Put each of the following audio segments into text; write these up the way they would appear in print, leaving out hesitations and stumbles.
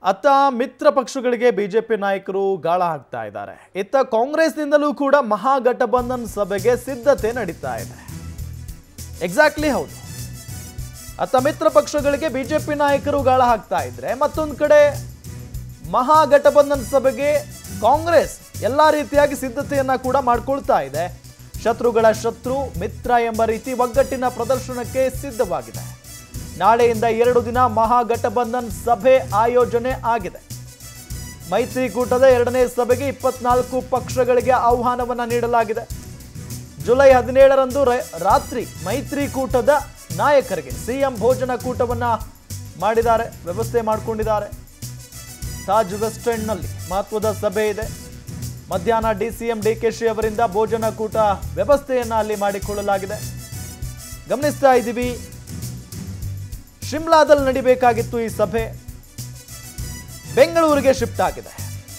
ಅತ್ತ ಮಿತ್ರ ಪಕ್ಷಗಳಿಗೆ ಬಿಜೆಪಿ ನಾಯಕರು ಗಾಳ ಹಾಕ್ತಾ ಇದ್ದಾರೆ. ಇತ್ತ ಕಾಂಗ್ರೆಸ್ನಿಂದಲೂ ಕೂಡ ಮಹಾಗಠಬಂಧನ್ ಸಭೆಗೆ ಸಿದ್ಧತೆ ನಡೀತಾ ಇದೆ. ಎಕ್ಸಾಕ್ಟ್ಲಿ ಹೌದು. ಅತ್ತ ಮಿತ್ರ ಪಕ್ಷಗಳಿಗೆ ಬಿಜೆಪಿ ನಾಯಕರು ಗಾಳ ಹಾಕ್ತಾ ಇದ್ರೆ, ಮತ್ತೊಂದು ಕಡೆ ಮಹಾಗಠಬಂಧನ್ ಸಭೆಗೆ ಕಾಂಗ್ರೆಸ್ ಎಲ್ಲಾ ರೀತಿಯಾಗಿ ಸಿದ್ಧತೆಯನ್ನ ಕೂಡ ಮಾಡ್ಕೊಳ್ತಾ ಇದೆ. ಶತ್ರುಗಳ ಶತ್ರು ಮಿತ್ರ ಎಂಬ ರೀತಿ ಒಗ್ಗಟ್ಟಿನ ಪ್ರದರ್ಶನಕ್ಕೆ ಸಿದ್ಧವಾಗಿದೆ. ನಾಳೆಯಿಂದ 2 ದಿನ ಮಹಾಗಠಬಂಧನ್ ಸಭೆ ಆಯೋಜನೆ ಆಗಿದೆ. ಮೈತ್ರಿಕೂಟದ 2ನೇ ಸಭೆಗೆ 24 ಪಕ್ಷಗಳಿಗೆ ಆಹ್ವಾನವನ್ನ ನೀಡಲಾಗಿದೆ. ಜುಲೈ 17ರಂದು ರಾತ್ರಿ ಮೈತ್ರಿಕೂಟದ ನಾಯಕರಿಗೆ ಸಿಎಂ ಭೋಜನ ಕೂಟವನ್ನ ಮಾಡಿದ್ದಾರೆ, ವ್ಯವಸ್ಥೆ ಮಾಡಿಕೊಂಡಿದ್ದಾರೆ. ತಾಜ್ ವೆಸ್ಟ್ ಎಂಡ್ ನಲ್ಲಿ ಮಹತ್ವದ ಸಭೆ ಇದೆ. ಮಧ್ಯಾಹ್ನ ಡಿಸಿಎಂ ಡಿಕೆಶಿ ಅವರಿಂದ ಭೋಜನ ಕೂಟ ವ್ಯವಸ್ಥೆಯನ್ನ ಅಲ್ಲಿ ಮಾಡಿಕೊಳ್ಳಲಾಗಿದೆ. ಗಮನಿಸ್ತಾ ಇದ್ದೀವಿ, ಶಿಮ್ಲಾದಲ್ಲಿ ನಡಿಬೇಕಾಗಿತ್ತು ಈ ಸಭೆ, ಬೆಂಗಳೂರಿಗೆ ಶಿಫ್ಟ್ ಆಗಿದೆ.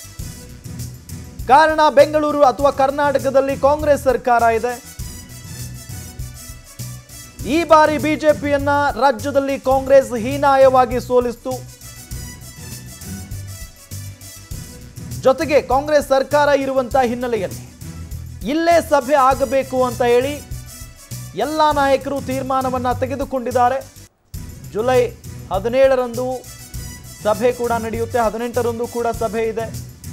ಕಾರಣ ಬೆಂಗಳೂರು ಅಥವಾ ಕರ್ನಾಟಕದಲ್ಲಿ ಕಾಂಗ್ರೆಸ್ ಸರ್ಕಾರ ಇದೆ. ಈ ಬಾರಿ ಬಿಜೆಪಿಯನ್ನ ರಾಜ್ಯದಲ್ಲಿ ಕಾಂಗ್ರೆಸ್ ಹೀನಾಯವಾಗಿ ಸೋಲಿಸಿತು. ಜೊತೆಗೆ ಕಾಂಗ್ರೆಸ್ ಸರ್ಕಾರ ಇರುವಂತಹ ಹಿನ್ನೆಲೆಯಲ್ಲಿ ಇಲ್ಲೇ ಸಭೆ ಆಗಬೇಕು ಅಂತ ಹೇಳಿ ಎಲ್ಲ ನಾಯಕರು ತೀರ್ಮಾನವನ್ನ ತೆಗೆದುಕೊಂಡಿದ್ದಾರೆ. ಜುಲೈ 17ರಂದು ಸಭೆ ಕೂಡ ನಡೆಯುತ್ತೆ, 18ರಂದು ಕೂಡ ಸಭೆ ಇದೆ.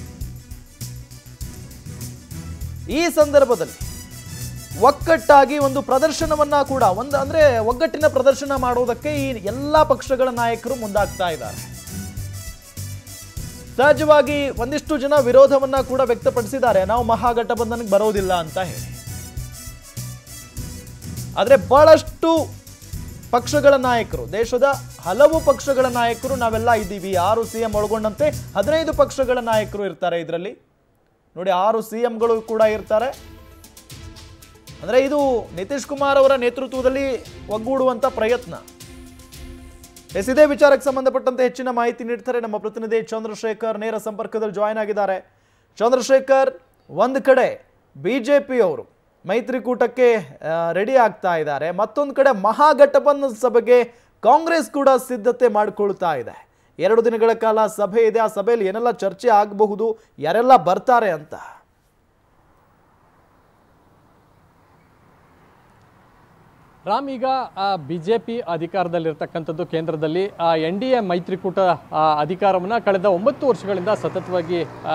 ಈ ಸಂದರ್ಭದಲ್ಲಿ ಒಕ್ಕಟ್ಟಾಗಿ ಒಂದು ಪ್ರದರ್ಶನವನ್ನ ಕೂಡ ಅಂದ್ರೆ ಒಗ್ಗಟ್ಟಿನ ಪ್ರದರ್ಶನ ಮಾಡೋದಕ್ಕೆ ಈ ಎಲ್ಲ ಪಕ್ಷಗಳ ನಾಯಕರು ಮುಂದಾಗ್ತಾ ಇದ್ದಾರೆ. ಸಹಜವಾಗಿ ಒಂದಿಷ್ಟು ಜನ ವಿರೋಧವನ್ನ ಕೂಡ ವ್ಯಕ್ತಪಡಿಸಿದ್ದಾರೆ, ನಾವು ಮಹಾಗಠಬಂಧನ್ಗೆ ಬರೋದಿಲ್ಲ ಅಂತ ಹೇಳಿ. ಆದ್ರೆ ಬಹಳಷ್ಟು ಪಕ್ಷಗಳ ನಾಯಕರು, ದೇಶದ ಹಲವು ಪಕ್ಷಗಳ ನಾಯಕರು ನಾವೆಲ್ಲ ಇದ್ದೀವಿ. 6 ಸಿಎಂ ಒಳಗೊಂಡಂತೆ 15 ಪಕ್ಷಗಳ ನಾಯಕರು ಇರ್ತಾರೆ ಇದರಲ್ಲಿ. ನೋಡಿ, 6 ಸಿಎಂಗಳು ಕೂಡ ಇರ್ತಾರೆ. ಅಂದ್ರೆ ಇದು ನಿತೀಶ್ ಕುಮಾರ್ ಅವರ ನೇತೃತ್ವದಲ್ಲಿ ಒಗ್ಗೂಡುವಂತ ಪ್ರಯತ್ನ. ಇದೇ ವಿಚಾರಕ್ಕೆ ಸಂಬಂಧಪಟ್ಟಂತೆ ಹೆಚ್ಚಿನ ಮಾಹಿತಿ ನೀಡ್ತಾರೆ ನಮ್ಮ ಪ್ರತಿನಿಧಿ ಚಂದ್ರಶೇಖರ್, ನೇರ ಸಂಪರ್ಕದಲ್ಲಿ ಜಾಯಿನ್ ಆಗಿದ್ದಾರೆ. ಚಂದ್ರಶೇಖರ್, ಒಂದು ಕಡೆ ಬಿಜೆಪಿಯವರು ಮೈತ್ರಿಕೂಟಕ್ಕೆ ರೆಡಿ ಆಗ್ತಾ ಇದ್ದಾರೆ, ಮತ್ತೊಂದು ಕಡೆ ಮಹಾಗಠಬಂಧನ್ ಸಭೆಗೆ ಕಾಂಗ್ರೆಸ್ ಕೂಡ ಸಿದ್ಧತೆ ಮಾಡಿಕೊಳ್ತಾ ಇದೆ. 2 ದಿನಗಳ ಕಾಲ ಸಭೆ ಇದೆ. ಆ ಸಭೆಯಲ್ಲಿ ಏನೆಲ್ಲ ಚರ್ಚೆ ಆಗಬಹುದು, ಯಾರೆಲ್ಲ ಬರ್ತಾರೆ ಅಂತ? ರಾಮ್, ಈಗ ಬಿಜೆಪಿ ಅಧಿಕಾರದಲ್ಲಿರ್ತಕ್ಕಂಥದ್ದು ಕೇಂದ್ರದಲ್ಲಿ NDA ಮೈತ್ರಿಕೂಟ ಅಧಿಕಾರವನ್ನು ಕಳೆದ 9 ವರ್ಷಗಳಿಂದ ಸತತವಾಗಿ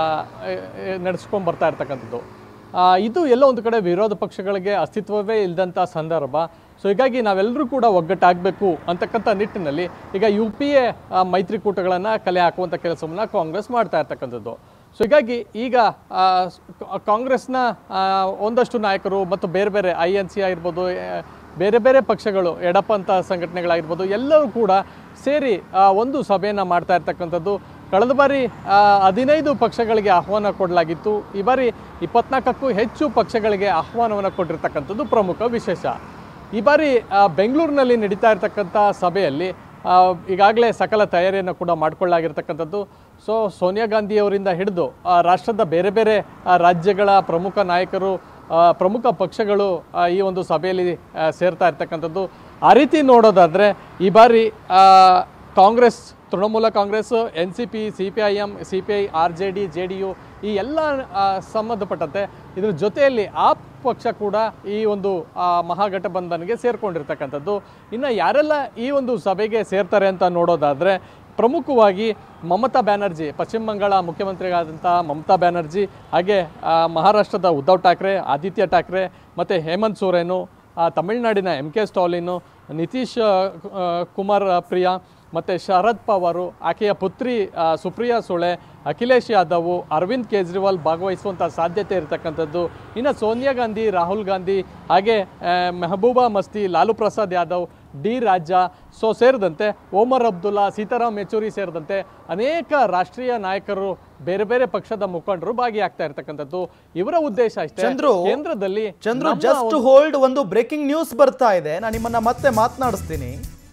ನಡೆಸ್ಕೊಂಡು ಬರ್ತಾ ಇರ್ತಕ್ಕಂಥದ್ದು. ಇದು ಎಲ್ಲ ಒಂದು ಕಡೆ ವಿರೋಧ ಪಕ್ಷಗಳಿಗೆ ಅಸ್ತಿತ್ವವೇ ಇಲ್ಲದಂಥ ಸಂದರ್ಭ. ಸೊ ಹೀಗಾಗಿ ನಾವೆಲ್ಲರೂ ಕೂಡ ಒಗ್ಗಟ್ಟಾಗಬೇಕು ಅಂತಕ್ಕಂಥ ನಿಟ್ಟಿನಲ್ಲಿ ಈಗ UPA ಮೈತ್ರಿಕೂಟಗಳನ್ನು ಕಲೆ ಹಾಕುವಂಥ ಕೆಲಸವನ್ನು ಕಾಂಗ್ರೆಸ್ ಮಾಡ್ತಾ ಇರ್ತಕ್ಕಂಥದ್ದು. ಸೊ ಹೀಗಾಗಿ ಈಗ ಕಾಂಗ್ರೆಸ್ನ ಒಂದಷ್ಟು ನಾಯಕರು ಮತ್ತು ಬೇರೆ ಬೇರೆ INC ಆಗಿರ್ಬೋದು, ಬೇರೆ ಬೇರೆ ಪಕ್ಷಗಳು, ಎಡಪಂಥ ಸಂಘಟನೆಗಳಾಗಿರ್ಬೋದು, ಎಲ್ಲರೂ ಕೂಡ ಸೇರಿ ಒಂದು ಸಭೆಯನ್ನು ಮಾಡ್ತಾ ಇರ್ತಕ್ಕಂಥದ್ದು. ಕಳೆದ ಬಾರಿ 15 ಪಕ್ಷಗಳಿಗೆ ಆಹ್ವಾನ ಕೊಡಲಾಗಿತ್ತು. ಈ ಬಾರಿ 24ಕ್ಕೂ ಹೆಚ್ಚು ಪಕ್ಷಗಳಿಗೆ ಆಹ್ವಾನವನ್ನು ಕೊಟ್ಟಿರ್ತಕ್ಕಂಥದ್ದು ಪ್ರಮುಖ ವಿಶೇಷ. ಈ ಬಾರಿ ಬೆಂಗಳೂರಿನಲ್ಲಿ ನಡೀತಾ ಇರ್ತಕ್ಕಂಥ ಸಭೆಯಲ್ಲಿ ಈಗಾಗಲೇ ಸಕಲ ತಯಾರಿಯನ್ನು ಕೂಡ ಮಾಡಿಕೊಳ್ಳಲಾಗಿರ್ತಕ್ಕಂಥದ್ದು. ಸೊ ಸೋನಿಯಾ ಗಾಂಧಿಯವರಿಂದ ಹಿಡಿದು ರಾಷ್ಟ್ರದ ಬೇರೆ ಬೇರೆ ರಾಜ್ಯಗಳ ಪ್ರಮುಖ ನಾಯಕರು, ಪ್ರಮುಖ ಪಕ್ಷಗಳು ಈ ಒಂದು ಸಭೆಯಲ್ಲಿ ಸೇರ್ತಾ ಇರ್ತಕ್ಕಂಥದ್ದು. ಆ ರೀತಿ ನೋಡೋದಾದರೆ ಈ ಬಾರಿ Congress, Trinamool Congress, NCP, CPIM, CPI, RJD, JDU ಈ ಎಲ್ಲ ಸಂಬಂಧಪಟ್ಟಂತೆ ಇದ್ರ ಜೊತೆಯಲ್ಲಿ ಆ ಪಕ್ಷ ಕೂಡ ಈ ಒಂದು ಮಹಾಗಠಬಂಧನ್ಗೆ ಸೇರ್ಕೊಂಡಿರ್ತಕ್ಕಂಥದ್ದು. ಇನ್ನು ಯಾರೆಲ್ಲ ಈ ಒಂದು ಸಭೆಗೆ ಸೇರ್ತಾರೆ ಅಂತ ನೋಡೋದಾದರೆ ಪ್ರಮುಖವಾಗಿ ಮಮತಾ ಬ್ಯಾನರ್ಜಿ, ಪಶ್ಚಿಮ ಬಂಗಾಳ ಮುಖ್ಯಮಂತ್ರಿಗಳಾದಂಥ ಮಮತಾ ಬ್ಯಾನರ್ಜಿ, ಹಾಗೆ ಮಹಾರಾಷ್ಟ್ರದ ಉದ್ಧವ್ ಠಾಕ್ರೆ, ಆದಿತ್ಯ ಠಾಕ್ರೆ ಮತ್ತು ಹೇಮಂತ್ ಸೊರೇನು, ತಮಿಳುನಾಡಿನ MK ಸ್ಟಾಲಿನು, ನಿತೀಶ್ ಕುಮಾರ್ ಪ್ರಿಯಾ ಮತ್ತು ಶರದ್ ಪವಾರು, ಆಕೆಯ ಪುತ್ರಿ ಸುಪ್ರಿಯಾ ಸುಳೆ, ಅಖಿಲೇಶ್ ಯಾದವ್, ಅರವಿಂದ್ ಕೇಜ್ರಿವಾಲ್ ಭಾಗವಹಿಸುವಂಥ ಸಾಧ್ಯತೆ ಇರತಕ್ಕಂಥದ್ದು. ಇನ್ನು ಸೋನಿಯಾ ಗಾಂಧಿ, ರಾಹುಲ್ ಗಾಂಧಿ, ಹಾಗೆ ಮೆಹಬೂಬಾ ಮಸ್ತಿ, ಲಾಲು ಪ್ರಸಾದ್ ಯಾದವ್, ಡಿ ರಾಜಾ ಸೇರಿದಂತೆ ಓಮರ್ ಅಬ್ದುಲ್ಲಾ, ಸೀತಾರಾಮ್ ಯೆಚೂರಿ ಸೇರಿದಂತೆ ಅನೇಕ ರಾಷ್ಟ್ರೀಯ ನಾಯಕರು, ಬೇರೆ ಬೇರೆ ಪಕ್ಷದ ಮುಖಂಡರು ಭಾಗಿಯಾಗ್ತಾ ಇರ್ತಕ್ಕಂಥದ್ದು. ಇವರ ಉದ್ದೇಶ ಇಷ್ಟೇ. ಕೇಂದ್ರದಲ್ಲಿ ಜಸ್ಟ್ ಹೋಲ್ಡ್, ಒಂದು ಬ್ರೇಕಿಂಗ್ ನ್ಯೂಸ್ ಬರ್ತಾ ಇದೆ, ನಾನು ನಿಮ್ಮನ್ನ ಮತ್ತೆ ಮಾತನಾಡಿಸ್ತೀನಿ.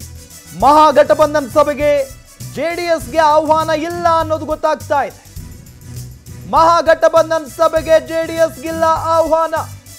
ಮಹಾಗಠಬಂಧನ್ ಸಭೆಗೆ JDSಗೆ ಆಹ್ವಾನ ಇಲ್ಲ ಅನ್ನೋದು ಗೊತ್ತಾಗ್ತಾ ಇದೆ. ಮಹಾಗಠಬಂಧನ್ ಸಭೆಗೆ JDSಗಿಲ್ಲ ಆಹ್ವಾನ.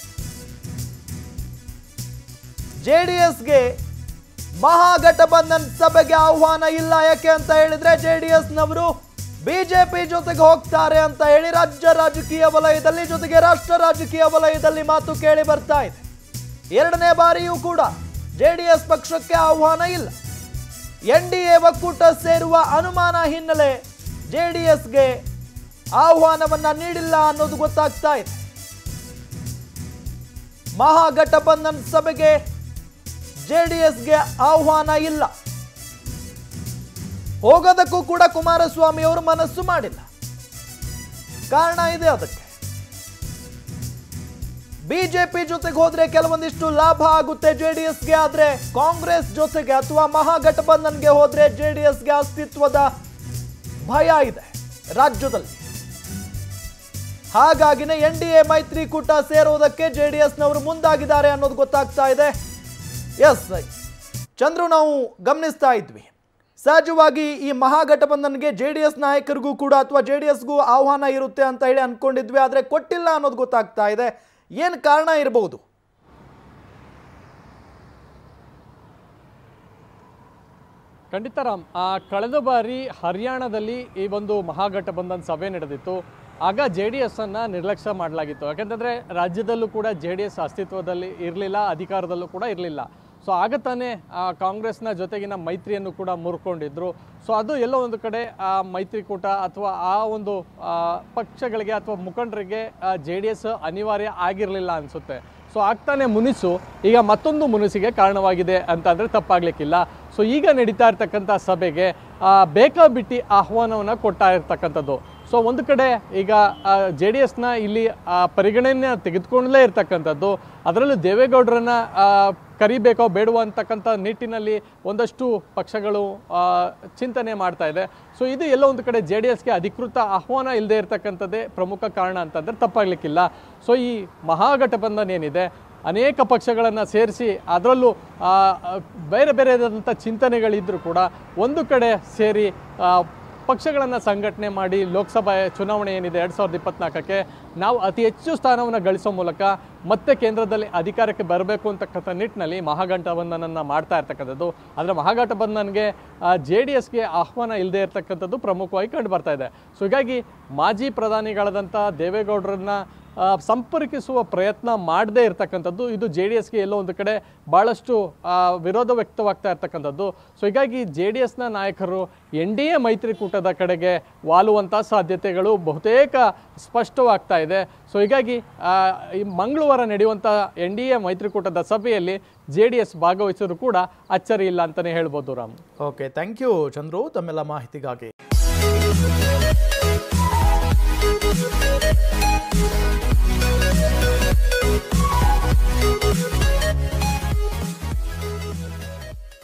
JDSಗೆ ಮಹಾಗಠಬಂಧನ್ ಸಭೆಗೆ ಆಹ್ವಾನ ಇಲ್ಲ. ಯಾಕೆ ಅಂತ ಹೇಳಿದ್ರೆ JDS ನವರು ಬಿಜೆಪಿ ಜೊತೆಗೆ ಹೋಗ್ತಾರೆ ಅಂತ ಹೇಳಿ ರಾಜ್ಯ ರಾಜಕೀಯ ವಲಯದಲ್ಲಿ ಜೊತೆಗೆ ರಾಷ್ಟ್ರ ರಾಜಕೀಯ ವಲಯದಲ್ಲಿ ಮಾತು ಕೇಳಿ ಬರ್ತಾ ಇದೆ. ಎರಡನೇ ಬಾರಿಯೂ ಕೂಡ ಜೆಡಿಎಸ್ ಪಕ್ಷಕ್ಕೆ ಆಹ್ವಾನ ಇಲ್ಲ. ಎನ್ಡಿಎ ಒಕ್ಕೂಟ ಸೇರುವ ಅನುಮಾನ ಹಿನ್ನೆಲೆ ಜೆಡಿಎಸ್ಗೆ ಆಹ್ವಾನವನ್ನ ನೀಡಿಲ್ಲ ಅನ್ನೋದು ಗೊತ್ತಾಗ್ತಾ ಇದೆ. ಮಹಾಗಠಬಂಧನ್ ಸಭೆಗೆ ಜೆಡಿಎಸ್ಗೆ ಆಹ್ವಾನ ಇಲ್ಲ. ಹೋಗೋದಕ್ಕೂ ಕೂಡ ಕುಮಾರಸ್ವಾಮಿ ಅವರು ಮನಸ್ಸು ಮಾಡಿಲ್ಲ. ಕಾರಣ ಇದೆ ಅದಕ್ಕೆ. ಬಿಜೆಪಿ ಜೊತೆಗೆ ಹೋದ್ರೆ ಕೆಲವೊಂದಿಷ್ಟು ಲಾಭ ಆಗುತ್ತೆ ಜೆಡಿಎಸ್ಗೆ, ಆದ್ರೆ ಕಾಂಗ್ರೆಸ್ ಜೊತೆಗೆ ಅಥವಾ ಮಹಾಗಠಬಂಧನ್ಗೆ ಹೋದ್ರೆ ಜೆಡಿಎಸ್ಗೆ ಅಸ್ತಿತ್ವದ ಭಯ ಇದೆ ರಾಜ್ಯದಲ್ಲಿ. ಹಾಗಾಗಿನೇ ಎನ್ಡಿಎ ಮೈತ್ರಿಕೂಟ ಸೇರೋದಕ್ಕೆ ಜೆಡಿಎಸ್ನವರು ಮುಂದಾಗಿದ್ದಾರೆ ಅನ್ನೋದು ಗೊತ್ತಾಗ್ತಾ ಇದೆ. ಎಸ್ ಚಂದ್ರು, ನಾವು ಗಮನಿಸ್ತಾ ಇದ್ವಿ ಸಹಜವಾಗಿ ಈ ಮಹಾಗಠಬಂಧನ್ಗೆ ಜೆಡಿಎಸ್ ನಾಯಕರಿಗೂ ಕೂಡ ಅಥವಾ ಜೆಡಿಎಸ್ಗೂ ಆಹ್ವಾನ ಇರುತ್ತೆ ಅಂತ ಹೇಳಿ ಅನ್ಕೊಂಡಿದ್ವಿ, ಆದರೆ ಕೊಟ್ಟಿಲ್ಲ ಅನ್ನೋದು ಗೊತ್ತಾಗ್ತಾ ಇದೆ. ಏನು ಕಾರಣ ಇರಬಹುದು? ಖಂಡಿತ ರಾಮ್, ಕಳೆದ ಬಾರಿ ಹರಿಯಾಣದಲ್ಲಿ ಈ ಒಂದು ಮಹಾಗಠಬಂಧನ್ ಸಭೆ ನಡೆದಿತ್ತು. ಆಗ JDS ಅನ್ನು ನಿರ್ಲಕ್ಷ್ಯ ಮಾಡಲಾಗಿತ್ತು. ಯಾಕೆಂತಂದರೆ ರಾಜ್ಯದಲ್ಲೂ ಕೂಡ JDS ಅಸ್ತಿತ್ವದಲ್ಲಿ ಇರಲಿಲ್ಲ, ಅಧಿಕಾರದಲ್ಲೂ ಕೂಡ ಇರಲಿಲ್ಲ. ಸೊ ಆಗ ತಾನೇ ಕಾಂಗ್ರೆಸ್ನ ಜೊತೆಗಿನ ಮೈತ್ರಿಯನ್ನು ಕೂಡ ಮುರ್ಕೊಂಡಿದ್ರು. ಸೊ ಅದು ಎಲ್ಲೋ ಒಂದು ಕಡೆ ಮೈತ್ರಿಕೂಟ ಅಥವಾ ಆ ಒಂದು ಪಕ್ಷಗಳಿಗೆ ಅಥವಾ ಮುಖಂಡರಿಗೆ JDS ಅನಿವಾರ್ಯ ಆಗಿರಲಿಲ್ಲ ಅನಿಸುತ್ತೆ. ಸೊ ಆಗ್ತಾನೆ ಮುನಿಸು ಈಗ ಮತ್ತೊಂದು ಮುನಿಸಿಗೆ ಕಾರಣವಾಗಿದೆ ಅಂತಂದರೆ ತಪ್ಪಾಗಲಿಕ್ಕಿಲ್ಲ. ಸೊ ಈಗ ನಡೀತಾ ಇರ್ತಕ್ಕಂಥ ಸಭೆಗೆ ಬೇಕಾಬಿಟ್ಟಿ ಆಹ್ವಾನವನ್ನು ಕೊಡ್ತಾ ಇರ್ತಕ್ಕಂಥದ್ದು. ಸೊ ಒಂದು ಕಡೆ ಈಗ JDSನ ಇಲ್ಲಿ ಪರಿಗಣನೆ ತೆಗೆದುಕೊಂಡಲೇ ಇರ್ತಕ್ಕಂಥದ್ದು, ಅದರಲ್ಲೂ ದೇವೇಗೌಡರನ್ನ ಕರಿಬೇಕೋ ಬೇಡವೋ ಅಂತಕ್ಕಂಥ ನಿಟ್ಟಿನಲ್ಲಿ ಒಂದಷ್ಟು ಪಕ್ಷಗಳು ಚಿಂತನೆ ಮಾಡ್ತಾ ಇದೆ. ಸೊ ಇದು ಎಲ್ಲೋ ಒಂದು ಕಡೆ JDSಗೆ ಅಧಿಕೃತ ಆಹ್ವಾನ ಇಲ್ಲದೆ ಇರತಕ್ಕಂಥದ್ದೇ ಪ್ರಮುಖ ಕಾರಣ ಅಂತಂದರೆ ತಪ್ಪಾಗಲಿಕ್ಕಿಲ್ಲ. ಸೊ ಈ ಮಹಾಗಠಬಂಧನ್ ಏನಿದೆ, ಅನೇಕ ಪಕ್ಷಗಳನ್ನು ಸೇರಿಸಿ ಅದರಲ್ಲೂ ಬೇರೆ ಬೇರೆಯಾದಂಥ ಚಿಂತನೆಗಳಿದ್ದರೂ ಕೂಡ ಒಂದು ಕಡೆ ಸೇರಿ ಪಕ್ಷಗಳನ್ನು ಸಂಘಟನೆ ಮಾಡಿ ಲೋಕಸಭಾ ಚುನಾವಣೆ ಏನಿದೆ 2024ಕ್ಕೆ ನಾವು ಅತಿ ಹೆಚ್ಚು ಸ್ಥಾನವನ್ನು ಗಳಿಸೋ ಮೂಲಕ ಮತ್ತೆ ಕೇಂದ್ರದಲ್ಲಿ ಅಧಿಕಾರಕ್ಕೆ ಬರಬೇಕು ಅಂತಕ್ಕಂಥ ನಿಟ್ಟಿನಲ್ಲಿ ಮಹಾಗಠಬಂಧನನ್ನು ಮಾಡ್ತಾ ಇರ್ತಕ್ಕಂಥದ್ದು. ಆದರೆ ಮಹಾಗಠಬಂಧನ್ಗೆ JDSಗೆ ಆಹ್ವಾನ ಇಲ್ಲದೆ ಇರತಕ್ಕಂಥದ್ದು ಪ್ರಮುಖವಾಗಿ ಕಂಡು ಬರ್ತಾ ಇದೆ. ಸೊ ಹೀಗಾಗಿ ಮಾಜಿ ಪ್ರಧಾನಿಗಳಾದಂಥ ದೇವೇಗೌಡರನ್ನ ಸಂಪರ್ಕಿಸುವ ಪ್ರಯತ್ನ ಮಾಡದೇ ಇರತಕ್ಕಂಥದ್ದು ಇದು JDSಗೆ ಎಲ್ಲೋ ಒಂದು ಕಡೆ ಭಾಳಷ್ಟು ವಿರೋಧ ವ್ಯಕ್ತವಾಗ್ತಾ ಇರ್ತಕ್ಕಂಥದ್ದು. ಸೊ ಹೀಗಾಗಿ JDSನ ನಾಯಕರು NDA ಮೈತ್ರಿಕೂಟದ ಕಡೆಗೆ ವಾಲುವಂಥ ಸಾಧ್ಯತೆಗಳು ಬಹುತೇಕ ಸ್ಪಷ್ಟವಾಗ್ತಾ ಇದೆ. ಸೊ ಹೀಗಾಗಿ ಈ ಮಂಗಳವಾರ ನಡೆಯುವಂಥ NDA ಮೈತ್ರಿಕೂಟದ ಸಭೆಯಲ್ಲಿ JDS ಭಾಗವಹಿಸೋದು ಕೂಡ ಅಚ್ಚರಿ ಇಲ್ಲ ಅಂತಲೇ ಹೇಳ್ಬೋದು Ram. Okay, thank you Chandru ತಮ್ಮೆಲ್ಲ ಮಾಹಿತಿಗಾಗಿ.